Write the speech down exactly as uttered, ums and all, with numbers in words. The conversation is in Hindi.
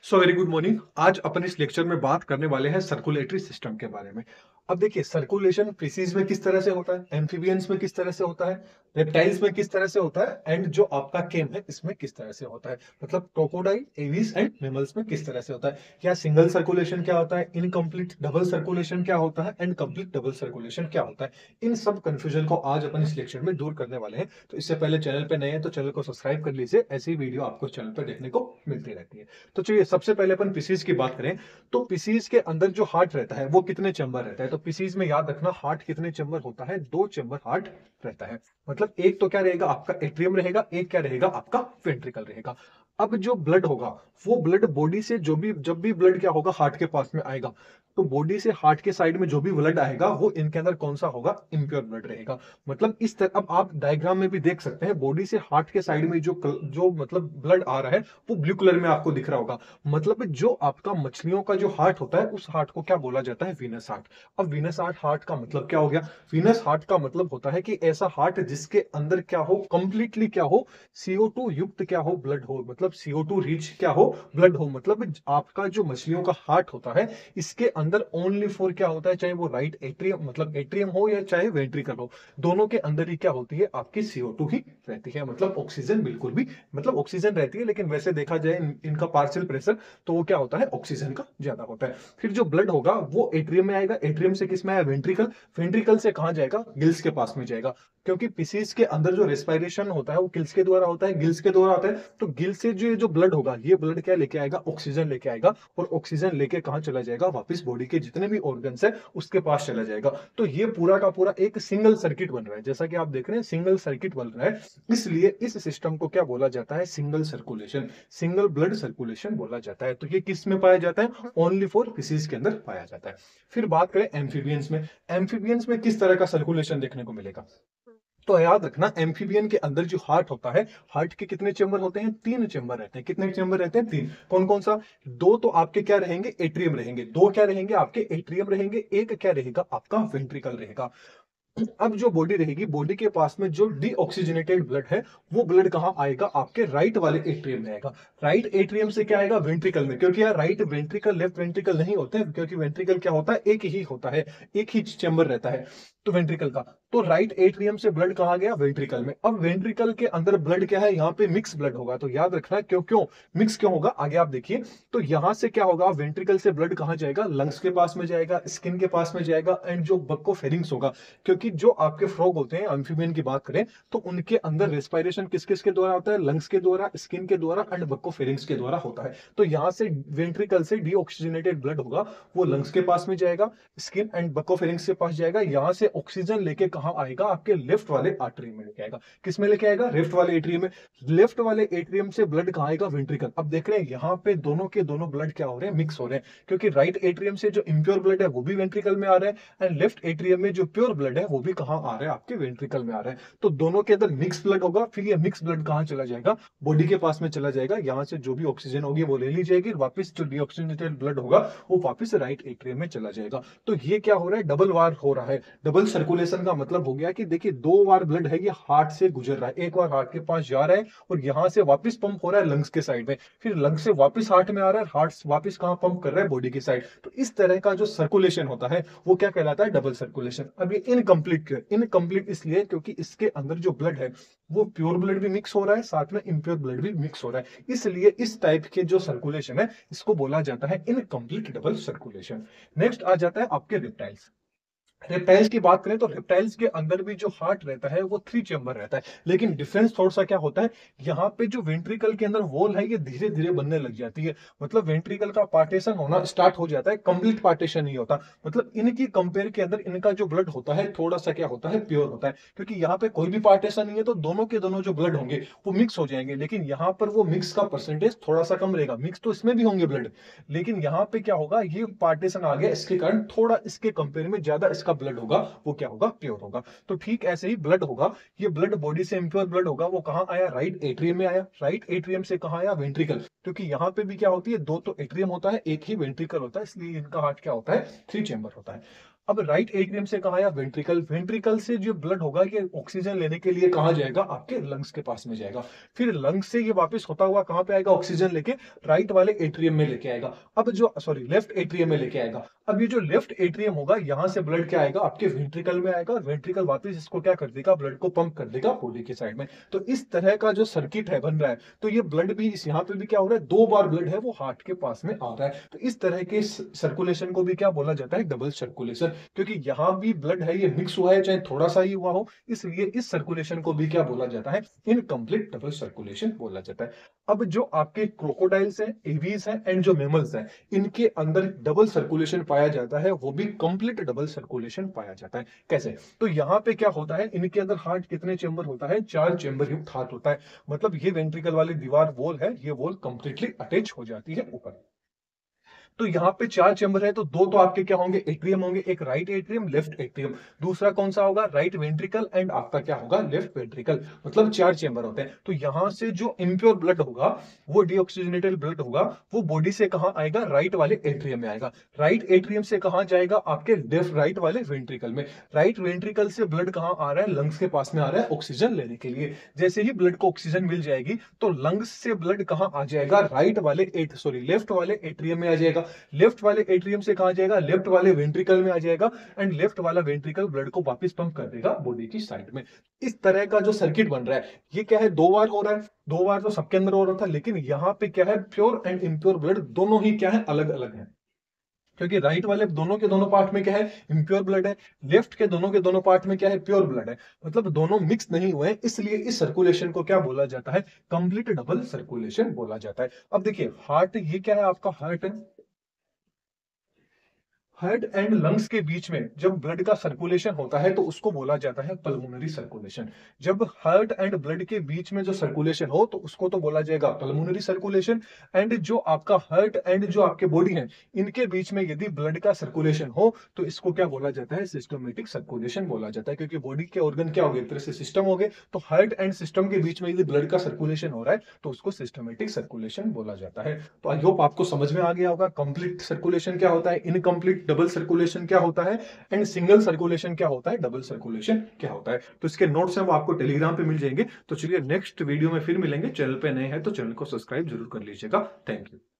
So very good morning. आज अपन इस लेक्चर में बात करने वाले हैं सर्कुलेटरी सिस्टम के बारे में। अब देखिए, सर्कुलेशन फिशीज में किस तरह से होता है, एम्फीबियंस में किस तरह से होता है, रेप्टाइल्स में किस तरह से होता है, एंड जो आपका केम है इसमें किस तरह से होता है। मतलब क्रोकोडाइल, एविस एंड मेमल्स में किस तरह से होता है। क्या सिंगल सर्कुलेशन क्या होता है, इनकम्प्लीट डबल सर्कुलेशन क्या होता है, एंड कंप्लीट डबल सर्कुलेशन क्या होता है। इन सब कंफ्यूजन को आज अपन इस लेक्चर में दूर करने वाले हैं। तो इससे पहले चैनल पे नए हैं तो चैनल को सब्सक्राइब कर लीजिए, ऐसी वीडियो आपको चैनल पर देखने को मिलती रहती है। तो चलिए सबसे पहले अपन पीसीज की बात करें। तो पीसीज के अंदर जो हार्ट रहता है वो कितने चैम्बर रहता है। तो पीसीज में याद रखना, हार्ट कितने चैम्बर होता है, दो चैम्बर हार्ट रहता है। मतलब एक तो क्या रहेगा आपका एट्रियम रहेगा, एक क्या रहेगा आपका वेंट्रिकल रहेगा। अब जो ब्लड होगा वो ब्लड बॉडी से जो भी जब भी ब्लड क्या होगा हार्ट के पास में आएगा, तो बॉडी से हार्ट के साइड में जो भी ब्लड आएगा वो इनके अंदर कौन सा होगा, इम्प्योर ब्लड रहेगा। मतलब इस तरह अब आप डायग्राम में भी देख सकते हैं, बॉडी से हार्ट के साइड में जो कल- जो मतलब ब्लड आ रहा है वो ब्लू कलर में आपको दिख रहा होगा। मतलब जो आपका मछलियों का जो हार्ट होता है उस हार्ट को क्या बोला जाता है, वीनस हार्ट। अब वीनस हार्ट हार्ट का मतलब क्या हो गया, वीनस हार्ट का मतलब होता है कि ऐसा हार्ट जिसके अंदर क्या हो, कंप्लीटली क्या हो, सीओ टू युक्त क्या हो, ब्लड हो। मतलब सीओ टू रिच क्या हो, ब्लड हो। मतलब आपका जो मछलियों का हार्ट होता है इसके अंदर ओनली फोर क्या होता है, चाहे वो राइट एट्रियम मतलब एट्रियम हो या चाहे वेंट्रिकल हो, दोनों के अंदर ही क्या होती है, आपकी सीओ टू ही रहती है। मतलब ऑक्सीजन बिल्कुल भी, मतलब ऑक्सीजन रहती है लेकिन वैसे देखा जाए इन, इनका पार्शियल प्रेशर तो वो क्या होता है, ऑक्सीजन का ज्यादा होता है। फिर जो ब्लड होगा वो एट्रियम में आएगा, एट्रियम से किस में आया, वेंट्रिकल। वेंट्रिकल से कहां जाएगा, गिल्स के पास में जाएगा। क्योंकि पीसीज के अंदर जो रेस्पिरेशन होता है वो गिल्स के द्वारा होता है, गिल्स के द्वारा होता है। तो गिल्स से जो जो ब्लड होगा ये ब्लड क्या लेके आएगा, ऑक्सीजन लेके आएगा। और ऑक्सीजन लेके कहां चला जाएगा, वापस बॉडी के जितने भी ऑर्गन्स है उसके पास चला जाएगा। तो ये पूरा का पूरा एक सिंगल सर्किट बन रहा है, जैसा कि आप देख रहे हैं सिंगल सर्किट बन रहा है। इसलिए इस सिस्टम को क्या बोला जाता है, single circulation, single blood circulation बोला जाता है। तो ये किस में पाया जाता है, ओनली फॉर फिशीज के अंदर पाया जाता है। फिर बात करें एम्फीबियंस में, एम्फीबियंस में किस तरह का सर्कुलेशन देखने को मिलेगा। तो याद रखना, एम्फीबियन के अंदर जो हार्ट होता है, हार्ट के कितने चेंबर होते हैं, तीन चेंबर रहते हैं। कितने चेंबर रहते हैं, तीन। कौन कौन सा, दो तो आपके क्या रहेंगे, एट्रियम रहेंगे, दो क्या रहेंगे आपके एट्रियम रहेंगे, एक क्या रहेगा आपका वेंट्रिकल रहेगा। अब जो बॉडी रहेगी, बॉडी के पास में जो डीऑक्सीजनेटेड ब्लड है वो ब्लड कहां आएगा, आपके राइट वाले एट्रियम में आएगा। राइट एट्रियम से क्या आएगा, वेंट्रिकल में। क्योंकि यार राइट वेंट्रिकल लेफ्ट वेंट्रिकल नहीं होते हैं, क्योंकि वेंट्रिकल क्या होता है, एक ही होता है, एक ही चैम्बर रहता है तो वेंट्रिकल का। तो राइट एट्रियम से ब्लड कहां गया, वेंट्रिकल में। अब वेंट्रिकल के अंदर ब्लड क्या है, यहाँ पे मिक्स ब्लड होगा। तो याद रखना क्यों क्यों मिक्स क्यों होगा, आगे आप देखिए। तो यहां से क्या होगा, वेंट्रिकल से ब्लड कहां जाएगा, लंग्स के पास में जाएगा, स्किन के पास में जाएगा, एंड जो बक्को फेरिंग्स होगा। क्योंकि जो आपके फ्रॉग होते हैं, एम्फीबियन की बात करें तो उनके अंदर रेस्पिरेशन किस किस के द्वारा होता है, लंग्स के द्वारा, स्किन के द्वारा एंड बक्को फेरिंग्स के द्वारा होता है। तो यहाँ से वेंट्रिकल से डीऑक्सीजनेटेड ब्लड होगा, वो लंग्स के पास में जाएगा, स्किन एंड बक्को फेरिंग्स के पास जाएगा। यहाँ से ऑक्सीजन लेके कहाँ आएगा, आपके लेफ्ट वाले आर्टरी में लेके आएगा। किस में लेके आएगा, लेफ्ट वाले एट्रियम में। लेफ्ट वाले एट्रियम से ब्लड कहाँ आएगा, वेंट्रिकल। अब देख रहे हैं यहाँ पे दोनों के दोनों ब्लड क्या हो रहे हैं, मिक्स हो रहे हैं। क्योंकि राइट एट्रियम से जो इम्प्योर ब्लड है वो भी वेंट्रिकल में आ रहा है, एंड लेफ्ट एट्रियम में जो प्योर ब्लड है वो भी कहां आ रहा है, आपके वेंट्रिकल में आ रहा है। तो दोनों के अंदर मिक्स ब्लड होगा। फिर ये मिक्स ब्लड कहां चला जाएगा, बॉडी के पास में चला जाएगा। यहां से जो भी ऑक्सीजन होगी वो ले ली जाएगी, वापस जो डीऑक्सीजनेटेड ब्लड होगा वो वापस राइट एट्रियम में चला जाएगा। तो ये क्या हो रहा है, डबल वार हो रहा है। डबल सर्कुलेशन का मतलब हो गया कि देखिए दो बार ब्लड है ये हार्ट से गुजर रहा है, एक बार हार्ट के पास जा रहा है और यहां से वापस पंप हो रहा है लंग्स के साइड में, फिर लंग्स से वापस हार्ट में आ रहा है, हार्ट वापस कहां पंप कर रहा है, बॉडी की साइड। तो इस तरह का जो सर्कुलेशन होता है वो क्या कहलाता है, डबल सर्कुलेशन। अब ये इनकम्प्लीट क्यों, इनकम्प्लीट इसलिए क्योंकि इसके अंदर जो ब्लड है वो प्योर ब्लड भी मिक्स हो रहा है, साथ में इम्प्योर ब्लड भी मिक्स हो रहा है। इसलिए इस टाइप के जो सर्कुलेशन है इसको बोला जाता है इनकम्प्लीट डबल सर्कुलेशन। नेक्स्ट आ जाता है आपके रिप्टाइल्स। रेप्टाइल्स की बात करें तो रेप्टाइल्स के अंदर भी जो हार्ट रहता है वो थ्री चेम्बर रहता है। लेकिन डिफरेंस थोड़ा सा क्या होता है, यहाँ पे जो वेंट्रिकल के अंदर वॉल है ये धीरे धीरे बनने लग जाती है। मतलब वेंट्रिकल का पार्टीशन होना स्टार्ट हो जाता है, कंप्लीट पार्टीशन नहीं होता। मतलब इनकी कंपेयर के अंदर इनका जो ब्लड होता है थोड़ा सा क्या होता है, प्योर होता है। क्योंकि यहाँ पे कोई भी पार्टीशन नहीं है तो दोनों के दोनों जो ब्लड होंगे वो मिक्स हो जाएंगे। लेकिन यहाँ पर वो मिक्स का परसेंटेज थोड़ा सा कम रहेगा, मिक्स तो इसमें भी होंगे ब्लड, लेकिन यहाँ पे क्या होगा, ये पार्टीशन आ गया इसके कारण थोड़ा इसके कंपेयर में ज्यादा इसका ब्लड होगा वो क्या होगा, प्योर होगा। तो ठीक ऐसे ही ब्लड होगा, ये ब्लड बॉडी से इम्प्योर ब्लड होगा, वो कहां आया, राइट एट्रियम में आया। राइट एट्रियम से कहां आया, वेंट्रिकल। क्योंकि यहाँ पे भी क्या होती है, दो तो एट्रियम होता है एक ही वेंट्रिकल होता है, इसलिए इनका हार्ट क्या होता है, थ्री चेंबर होता है। अब राइट एट्रियम से कहा आया वेंट्रिकल, वेंट्रिकल से जो ब्लड होगा ये ऑक्सीजन लेने के लिए कहां जाएगा, आपके लंग्स के पास में जाएगा, फिर लंग्स से ये वापस होता हुआ कहां पे आएगा, ऑक्सीजन लेके राइट वाले एट्रियम में लेके आएगा। अब जो सॉरी लेफ्ट एट्रियम में लेके आएगा। अब ये जो लेफ्ट एट्रियम होगा यहां से ब्लड क्या आएगा, आपके वेंट्रिकल में आएगा, वेंट्रिकल वापस इसको क्या कर देगा, ब्लड को पंप कर देगा बॉडी के साइड में। तो इस तरह का जो सर्किट है बन रहा है, तो ये ब्लड भी इस यहाँ पे भी क्या हो रहा है, दो बार ब्लड है वो हार्ट के पास में आ रहा है। तो इस तरह के सर्कुलेशन को भी क्या बोला जाता है, डबल सर्कुलेशन, क्योंकि यहाँ भी ब्लड है ये मिक्स हुआ है, चाहे थोड़ा सा ही हुआ हो, इसलिए इस सर्कुलेशन को भी क्या बोला जाता है, इनकम्प्लीट डबल सर्कुलेशन बोला जाता है। अब जो आपके क्रोकोडाइल्स हैं, एवीज हैं एंड जो मेमल्स हैं, इनके अंदर डबल सर्कुलेशन पाया जाता है, वो भी कंप्लीट डबल सर्कुलेशन पाया जाता है। कैसे, तो यहाँ पे क्या होता है, इनके अंदर हार्ट कितने चेंबर होता है, चार चेंबर युक्त हार्ट होता है। मतलब ये वेंट्रिकल वाली दीवार वॉल है, ये वॉल कंप्लीटली अटैच हो जाती है ऊपर। तो यहाँ पे चार चेंबर है, तो दो तो आपके क्या होंगे, एट्रियम होंगे, एक राइट एट्रियम, लेफ्ट एट्रियम, दूसरा कौन सा होगा, राइट वेंट्रिकल एंड आपका क्या होगा, लेफ्ट वेंट्रिकल। मतलब चार चेंबर होते हैं। तो यहां से जो इम्प्योर ब्लड होगा, वो डीऑक्सीजनेटेड ब्लड होगा, वो बॉडी से कहां आएगा, राइट वाले एट्रियम में आएगा। राइट एट्रियम से कहां जाएगा, आपके लेफ्ट राइट वाले वेंट्रिकल में। राइट वेंट्रिकल से ब्लड कहां आ रहा है, लंग्स के पास में आ रहा है ऑक्सीजन लेने के लिए। जैसे ही ब्लड को ऑक्सीजन मिल जाएगी, तो लंग्स से ब्लड कहां आ जाएगा, राइट वाले एट सॉरी लेफ्ट वाले एट्रियम में आ जाएगा। लेफ्ट वाले एट्रियम से कहा जाएगा, लेफ्ट वाले वेंट्रिकल में आ जाएगा, एंड लेफ्ट वाला वेंट्रिकल ब्लड को वापस पंप कर देगा बॉडी की साइड में। इस तरह का जो सर्किट बन रहा है, ये क्या है, दो बार हो रहा है। दो बार तो सबके अंदर हो रहा था, लेकिन यहां पे क्या है, प्योर एंड इम्प्योर ब्लड दोनों ही क्या है, अलग अलग है। क्योंकि राइट वाले दोनों के दोनों पार्ट में क्या है, इम्प्योर ब्लड है, लेफ्ट के दोनों के दोनों पार्ट में क्या है, प्योर ब्लड है। मतलब दोनों मिक्स नहीं हुए हैं, इसलिए इस सर्कुलेशन को क्या बोला जाता है, कंप्लीट डबल सर्कुलेशन बोला जाता है। अब देखिए हार्ट, ये क्या है, आपका हार्ट है। हार्ट एंड लंग्स के बीच में जब ब्लड का सर्कुलेशन होता है, तो उसको बोला जाता है पल्मोनरी सर्कुलेशन। जब हार्ट एंड ब्लड के बीच में जो सर्कुलेशन हो, तो उसको तो बोला जाएगा पल्मोनरी सर्कुलेशन। एंड जो आपका हार्ट एंड जो आपके बॉडी है, इनके बीच में यदि ब्लड का सर्कुलेशन हो, तो इसको क्या बोला जाता है, सिस्टमेटिक सर्कुलेशन बोला जाता है। क्योंकि बॉडी के ऑर्गन क्या हो गए, एक तरह से सिस्टम हो गए, तो हार्ट एंड सिस्टम के बीच में यदि ब्लड का सर्कुलेशन हो रहा है, तो उसको सिस्टमेटिक सर्कुलेशन बोला जाता है। तो आई होप आपको समझ में आ गया होगा कंप्लीट सर्कुलेशन क्या होता है, इनकम्प्लीट डबल सर्कुलेशन क्या होता है, एंड सिंगल सर्कुलेशन क्या होता है, डबल सर्कुलेशन क्या होता है। तो इसके नोट्स हैं वो आपको टेलीग्राम पे मिल जाएंगे। तो चलिए नेक्स्ट वीडियो में फिर मिलेंगे। चैनल पे नए हैं तो चैनल को सब्सक्राइब जरूर कर लीजिएगा। Thank you.